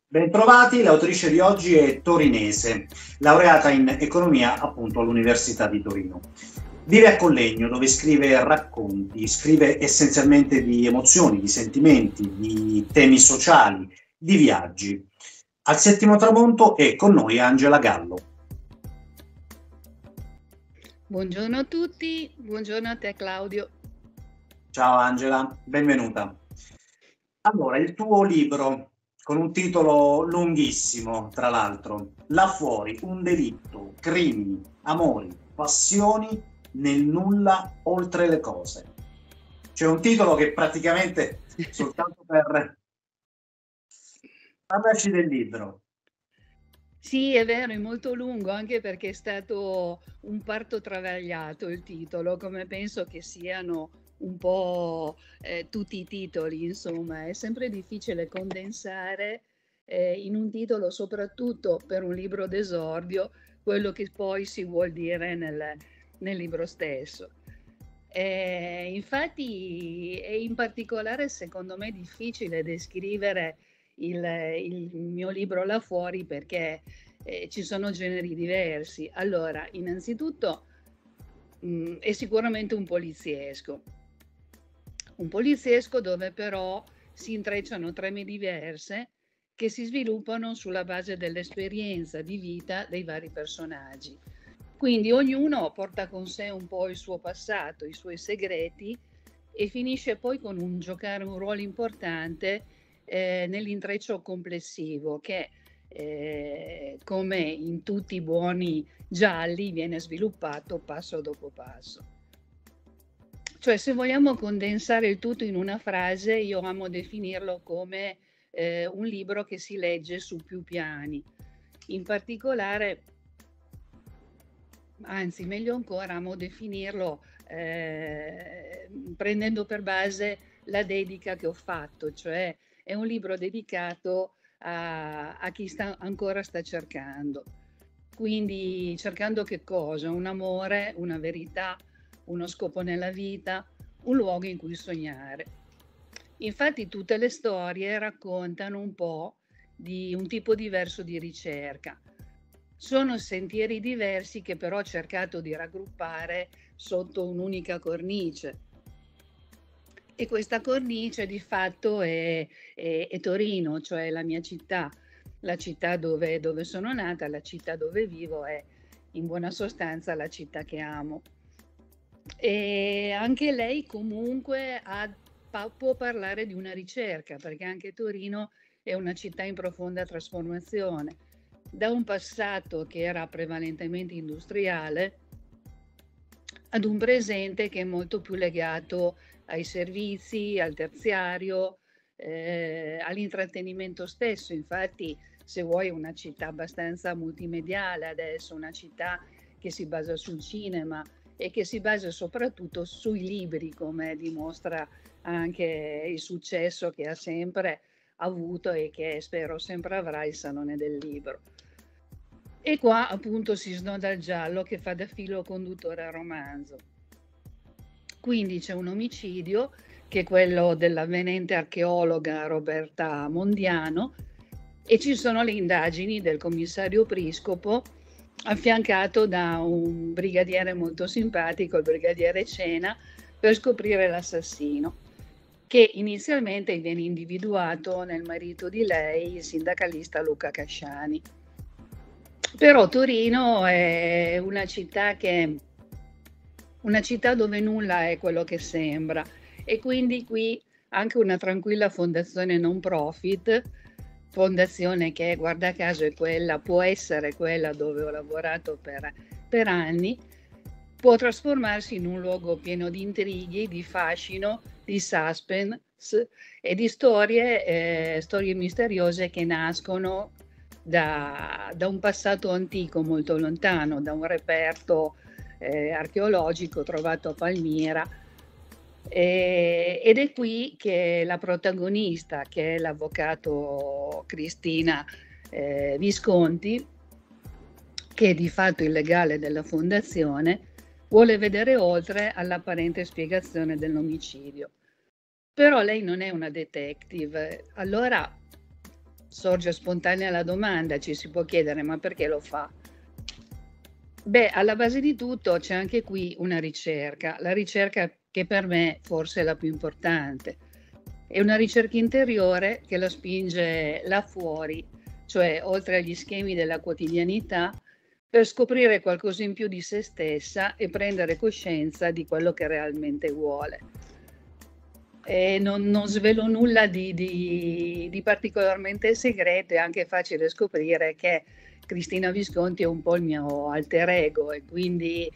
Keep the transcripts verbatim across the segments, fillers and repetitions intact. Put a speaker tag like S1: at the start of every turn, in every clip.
S1: Bentrovati, l'autrice di oggi è torinese, laureata in economia appunto all'Università di Torino. Vive a Collegno dove scrive racconti, scrive essenzialmente di emozioni, di sentimenti, di temi sociali, di viaggi. Al settimo tramonto è con noi Angela Gallo.
S2: Buongiorno a tutti, buongiorno a te Claudio.
S1: Ciao Angela, benvenuta. Allora, il tuo libro, con un titolo lunghissimo, tra l'altro, Là fuori, un delitto, crimini, amori, passioni, nel nulla, oltre le cose. C'è un titolo che praticamente, soltanto per... Parlaci del libro.
S2: Sì, è vero, è molto lungo, anche perché è stato un parto travagliato il titolo, come penso che siano un po' eh, tutti i titoli, insomma, è sempre difficile condensare eh, in un titolo, soprattutto per un libro d'esordio, quello che poi si vuol dire nel, nel libro stesso. Eh, infatti è in particolare secondo me difficile descrivere il, il mio libro là fuori perché eh, ci sono generi diversi. Allora, innanzitutto mh, è sicuramente un poliziesco, un poliziesco dove però si intrecciano trame diverse che si sviluppano sulla base dell'esperienza di vita dei vari personaggi. Quindi ognuno porta con sé un po' il suo passato, i suoi segreti e finisce poi con un giocare un ruolo importante eh, nell'intreccio complessivo che eh, come in tutti i buoni gialli viene sviluppato passo dopo passo. Cioè, se vogliamo condensare il tutto in una frase, io amo definirlo come eh, un libro che si legge su più piani. In particolare, anzi meglio ancora, amo definirlo eh, prendendo per base la dedica che ho fatto, cioè è un libro dedicato a, a chi sta, ancora sta cercando. Quindi cercando che cosa? Un amore, una verità, uno scopo nella vita, un luogo in cui sognare. Infatti tutte le storie raccontano un po' di un tipo diverso di ricerca. Sono sentieri diversi che però ho cercato di raggruppare sotto un'unica cornice. E questa cornice di fatto è, è, è Torino, cioè la mia città, la città dove, dove sono nata, la città dove vivo, è in buona sostanza la città che amo. E anche lei comunque ha, può parlare di una ricerca, perché anche Torino è una città in profonda trasformazione, da un passato che era prevalentemente industriale ad un presente che è molto più legato ai servizi, al terziario, eh, all'intrattenimento stesso. Infatti, se vuoi, una città abbastanza multimediale adesso, una città che si basa sul cinema e che si basa soprattutto sui libri, come dimostra anche il successo che ha sempre avuto e che spero sempre avrà il Salone del Libro. E qua appunto si snoda il giallo che fa da filo conduttore al romanzo. Quindi c'è un omicidio, che è quello dell'avvenente archeologa Roberta Mondiano, e ci sono le indagini del commissario Priscopo, affiancato da un brigadiere molto simpatico, il brigadiere Cena, per scoprire l'assassino, che inizialmente viene individuato nel marito di lei, il sindacalista Luca Casciani. Però Torino è una città che una città dove nulla è quello che sembra, e quindi qui anche una tranquilla fondazione non profit, fondazione che guarda caso è quella, può essere quella dove ho lavorato per, per anni, può trasformarsi in un luogo pieno di intrighi, di fascino, di suspense e di storie, eh, storie misteriose che nascono da, da un passato antico molto lontano, da un reperto eh, archeologico trovato a Palmira. Eh, ed è qui che la protagonista, che è l'avvocato Cristina eh, Visconti, che è di fatto il legale della fondazione, vuole vedere oltre all'apparente spiegazione dell'omicidio. Però lei non è una detective, allora sorge spontanea la domanda, ci si può chiedere: ma perché lo fa? Beh, alla base di tutto c'è anche qui una ricerca, la ricerca che per me forse è la più importante. È una ricerca interiore che la spinge là fuori, cioè oltre agli schemi della quotidianità, per scoprire qualcosa in più di se stessa e prendere coscienza di quello che realmente vuole. E non, non svelo nulla di, di, di particolarmente segreto, è anche facile scoprire che Cristina Visconti è un po' il mio alter ego e quindi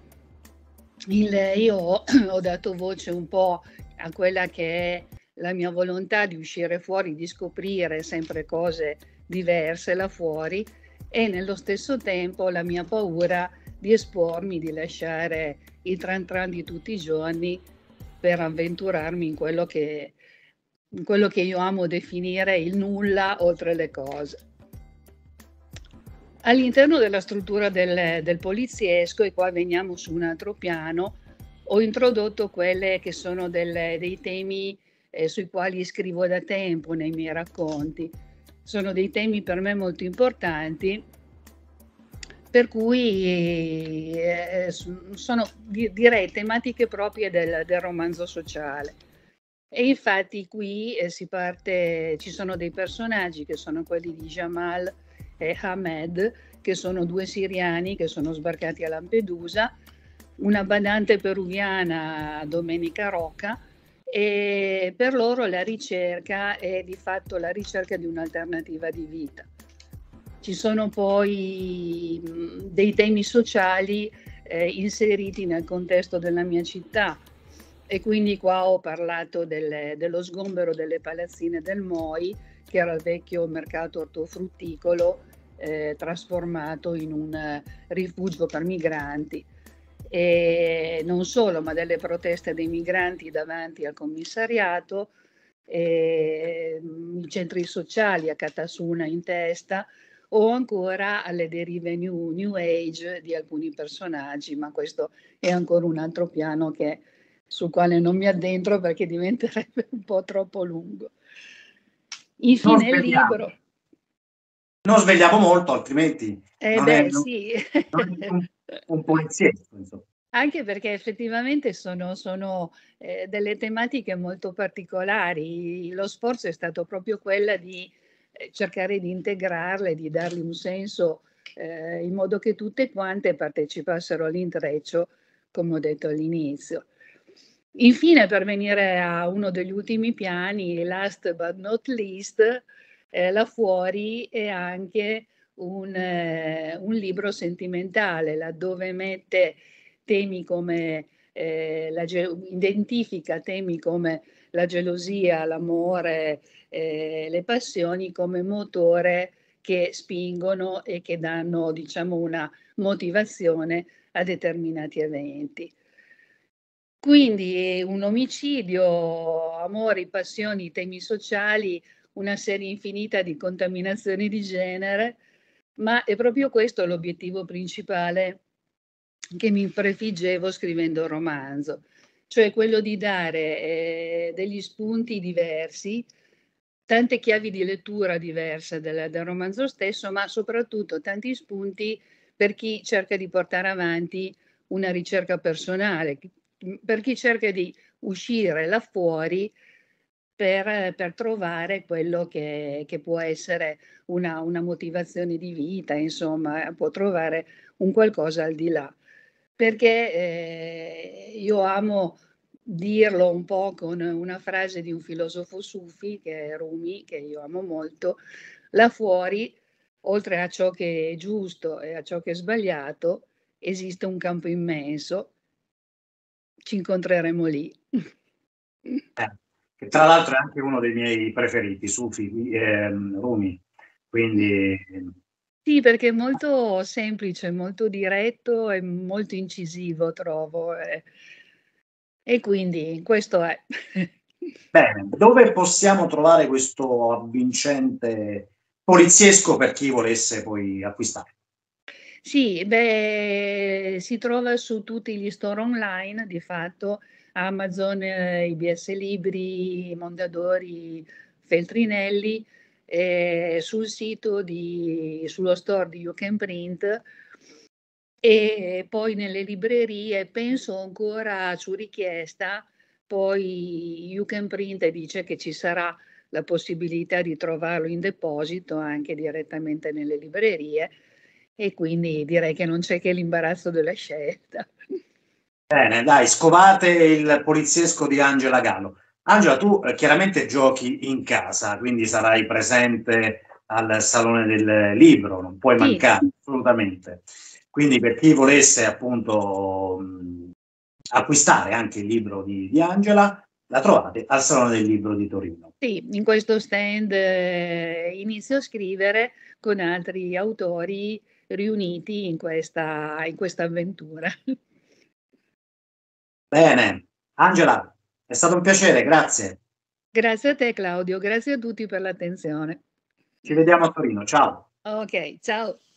S2: il, io ho dato voce un po' a quella che è la mia volontà di uscire fuori, di scoprire sempre cose diverse là fuori e nello stesso tempo la mia paura di espormi, di lasciare il tran tran di tutti i giorni per avventurarmi in quello che, in quello che io amo definire il nulla oltre le cose. All'interno della struttura del, del poliziesco, e qua veniamo su un altro piano, ho introdotto quelle che sono delle, dei temi eh, sui quali scrivo da tempo nei miei racconti. Sono dei temi per me molto importanti, per cui eh, sono direi tematiche proprie del, del romanzo sociale. E infatti qui eh, si parte, ci sono dei personaggi che sono quelli di Jamal e Ahmed, che sono due siriani che sono sbarcati a Lampedusa, una badante peruviana, Domenica Roca, e per loro la ricerca è di fatto la ricerca di un'alternativa di vita. Ci sono poi mh, dei temi sociali eh, inseriti nel contesto della mia città e quindi qua ho parlato del, dello sgombero delle palazzine del Moi, che era il vecchio mercato ortofrutticolo eh, trasformato in un eh, rifugio per migranti. E non solo, ma delle proteste dei migranti davanti al commissariato, e, i centri sociali a Catasuna in testa, o ancora alle derive new, new age di alcuni personaggi, ma questo è ancora un altro piano che, sul quale non mi addentro perché diventerebbe un po' troppo lungo. Infine il libro.
S1: Non svegliamo molto, altrimenti
S2: Eh
S1: non
S2: beh,
S1: è, non,
S2: sì.
S1: non è un, un poliziesco, insomma.
S2: Anche perché effettivamente sono, sono eh, delle tematiche molto particolari. Lo sforzo è stato proprio quello di eh, cercare di integrarle, di dargli un senso eh, in modo che tutte quante partecipassero all'intreccio, come ho detto all'inizio. Infine, per venire a uno degli ultimi piani, last but not least, eh, là fuori è anche un, eh, un libro sentimentale, laddove mette temi come eh, la identifica temi come la gelosia, l'amore, eh, le passioni come motore che spingono e che danno, diciamo, una motivazione a determinati eventi. Quindi un omicidio, amori, passioni, temi sociali, una serie infinita di contaminazioni di genere, ma è proprio questo l'obiettivo principale che mi prefiggevo scrivendo il romanzo, cioè quello di dare eh, degli spunti diversi, tante chiavi di lettura diverse del, del romanzo stesso, ma soprattutto tanti spunti per chi cerca di portare avanti una ricerca personale, per chi cerca di uscire là fuori per, per trovare quello che, che può essere una, una motivazione di vita, insomma, può trovare un qualcosa al di là. Perché eh, io amo dirlo un po' con una frase di un filosofo sufi, che è Rumi, che io amo molto: là fuori, oltre a ciò che è giusto e a ciò che è sbagliato, esiste un campo immenso, ci incontreremo lì.
S1: Eh, che tra l'altro è anche uno dei miei preferiti, Sufi, ehm, Rumi, quindi...
S2: Sì, perché è molto semplice, molto diretto e molto incisivo, trovo. eh. E quindi questo è.
S1: Bene, dove possiamo trovare questo avvincente poliziesco per chi volesse poi acquistare?
S2: Sì, beh, si trova su tutti gli store online, di fatto, Amazon, eh, I B S Libri, Mondadori, Feltrinelli, eh, sul sito di, sullo store di You Can Print, e poi nelle librerie, penso ancora su richiesta. Poi You Can Print dice che ci sarà la possibilità di trovarlo in deposito anche direttamente nelle librerie, e quindi direi che non c'è che l'imbarazzo della scelta.
S1: Bene, dai, scovate il poliziesco di Angela Gallo. Angela, tu eh, chiaramente giochi in casa, quindi sarai presente al Salone del Libro, non puoi
S2: Sì.
S1: mancare assolutamente. Quindi per chi volesse appunto mh, acquistare anche il libro di, di Angela, la trovate al Salone del Libro di Torino.
S2: Sì, in questo stand eh, inizio a scrivere con altri autori riuniti in questa, in questa avventura.
S1: Bene, Angela, è stato un piacere, grazie.
S2: Grazie a te, Claudio, grazie a tutti per l'attenzione.
S1: Ci vediamo a Torino, ciao.
S2: Ok, ciao.